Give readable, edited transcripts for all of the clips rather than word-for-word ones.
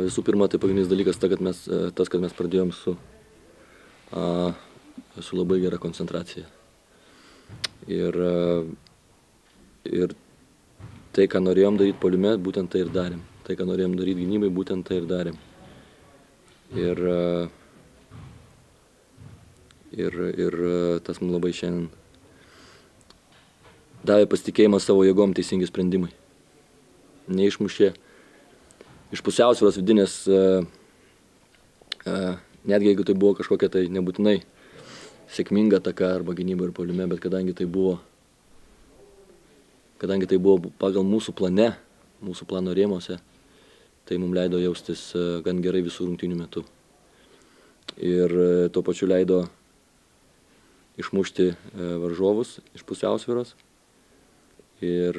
Visų pirma, tai pagrindinis dalykas tas, kad mes pradėjom su labai gera koncentracija. Ir tai, ką norėjom daryti puolime, būtent tai ir darėm. Tai, ką norėjom daryti gynybai, būtent tai ir darėm. Ir tas mums labai šiandien davė pasitikėjimą savo jėgom, teisingi sprendimai. Neišmušė iš pusiausvyros vidinės, netgi jeigu tai buvo kažkokia tai nebūtinai sėkminga ataka arba gynyba ir puolime, bet kadangi tai buvo pagal mūsų plano rėmuose, tai mums leido jaustis gan gerai visų rungtynių metu. Ir tuo pačiu leido išmušti varžovus iš pusiausvyros ir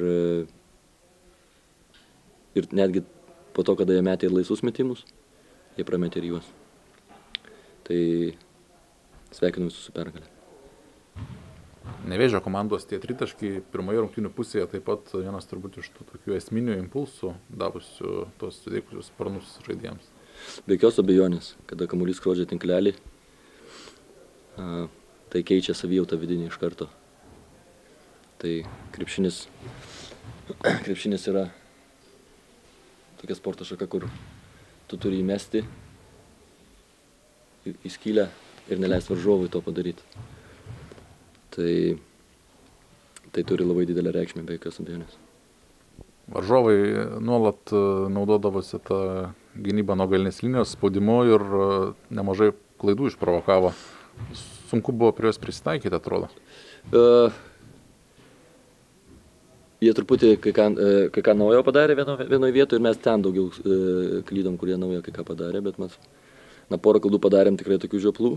netgi po to, kada jie metė ir laisvus metimus, jie prametė ir juos. Tai sveikinu visus su pergalė. Nevėžio komandos tie tritaškiai pirmoje rungtynių pusėje taip pat vienas turbūt iš tų tokių esminių impulsų davusių tos suteikusius sparnus žaidėjams. Be jokios abejonės, kada kamuolys skrodžia tinklelį, tai keičia savijautą vidinį iš karto. Tai krepšinis yra tokia sporto šaka, kur tu turi įmesti į skylę ir neleisti varžovui to padaryti. Tai turi labai didelę reikšmę, be jokios abejonės. Varžovai nuolat naudodavosi tą gynybą nuo galinės linijos spaudimu ir nemažai klaidų išprovokavo. Sunku buvo prie jos prisitaikyti, atrodo. Jie truputį kai ką naujo padarė vienoje vietoje ir mes ten daugiau klydom, kurie naujo kai ką padarė, bet mes porą klaidų padarėm tikrai tokių žioplų.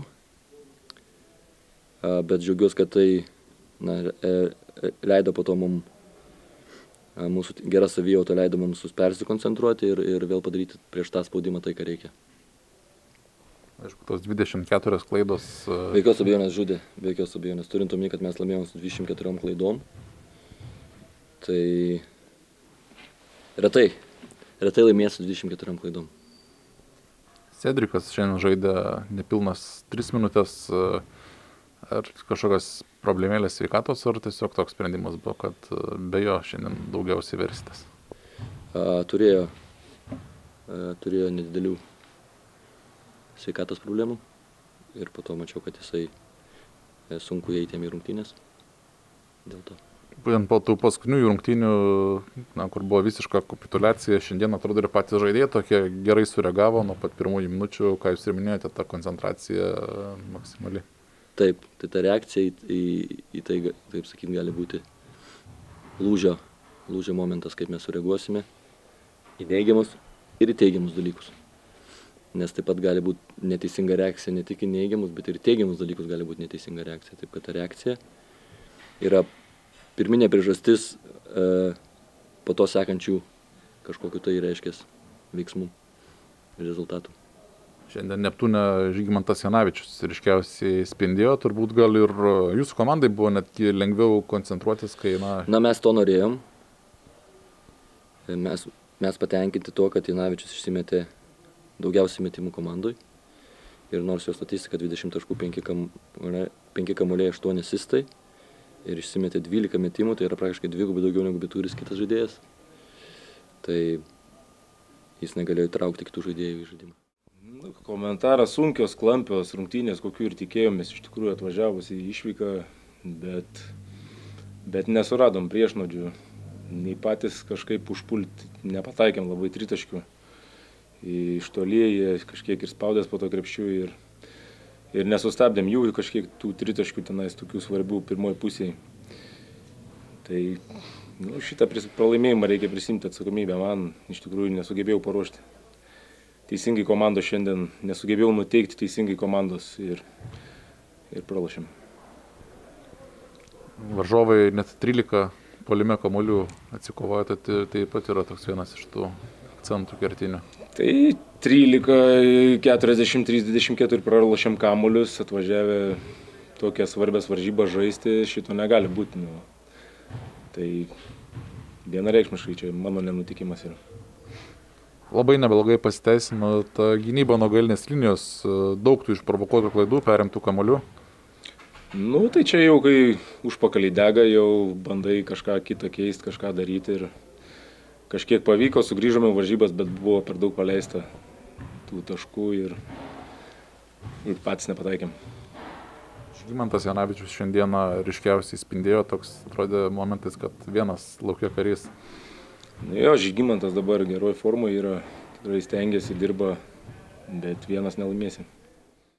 Bet džiaugiuosi, kad tai leido po to mūsų gera savijauta leido mums persikoncentruoti ir vėl padaryti prieš tą spaudimą tai, ką reikia. Aišku, tos 24 klaidos... Be jokios abejonės žudė, be jokios abejonės. Turint omeny, kad mes laimėjom su 24 klaidom, tai retai laimės su 24 klaidom. Cedrikas šiandien žaidė nepilnas 3 minutės. Ar kažkokios problemėlės sveikatos, ar tiesiog toks sprendimas buvo, kad be jo šiandien daugiausiai versitas? Turėjo nedidelių sveikatos problemų ir po to mačiau, kad jisai sunku įeiti į rungtynės dėl to. Būtent po tų paskutinių rungtynių, kur buvo visiška kapituliacija, šiandien atrodo ir patys žaidėjai tokie gerai sureagavo nuo pat pirmųjų minučių, ką jūs ir minėjote, ta koncentracija maksimali. Taip, tai ta reakcija į tai, taip sakyti, gali būti lūžio momentas, kaip mes sureaguosime į neigiamus ir į teigiamus dalykus. Nes taip pat gali būti neteisinga reakcija ne tik į neigiamus, bet ir teigiamus dalykus gali būti neteisinga reakcija. Taip, kad ta reakcija yra pirminė priežastis po to sekančių kažkokiu tai reiškės veiksmų ir rezultatų. Šiandien Neptūne Žygimantas Janavičius ryškiausiai spindėjo, turbūt gal ir jūsų komandai buvo netgi lengviau koncentruotis, kai mes to norėjom. Mes patenkinti to, kad Janavičius išsimetė daugiausiai metimų komandoj. Ir nors jo statistika 20 taškų, 5 kamuoliai, 8 asistai ir išsimetė 12 metimų, tai yra praktiškai dvigubai daugiau negu beturis kitas žaidėjas. Tai jis negalėjo įtraukti kitų žaidėjų į žaidimą. Komentaras sunkios, klampios rungtynės, kokių ir tikėjomės iš tikrųjų atvažiavus į išvyką, bet nesuradom priešnuodžių, nei patys kažkaip užpulti, nepataikėm labai tritaškių. Iš toli jie kažkiek ir spaudės po to krepšių ir nesustabdėm jų kažkiek tų tritaškių tenais tokių svarbių pirmoji pusėje. Tai šitą pralaimėjimą reikia prisimti atsakomybę, man iš tikrųjų nesugebėjau paruošti teisingai komandos šiandien, nesugebėjau nuteikti teisingai komandos ir pralošėm. Varžovai net 13 puolime kamuolių atsikovojo, tai taip pat yra toks vienas iš tų akcentų kertinių. Tai 13, 43, 24 pralošėm kamuolius, atvažiavę tokias svarbias varžybas žaisti, šito negali būti. Tai vienareikšmiškai čia mano nenutikimas yra. Labai neblogai pasiteisino ta gynyba nuo galinės linijos, daug tų išprovokuotų klaidų, perimtų kamuolių. Nu, tai čia jau, kai užpakalį dega, jau bandai kažką kitą keisti, kažką daryti ir kažkiek pavyko, sugrįžome varžybas, bet buvo per daug paleista tų taškų ir patys nepataikėm. Žygimantas Janavičius šiandieną ryškiausiai spindėjo, toks atrodė momentais, kad vienas laukia karys. Jo, Žygimantas dabar geroj formai yra, tikrai stengiasi, dirba, bet vienas nelaimėsim.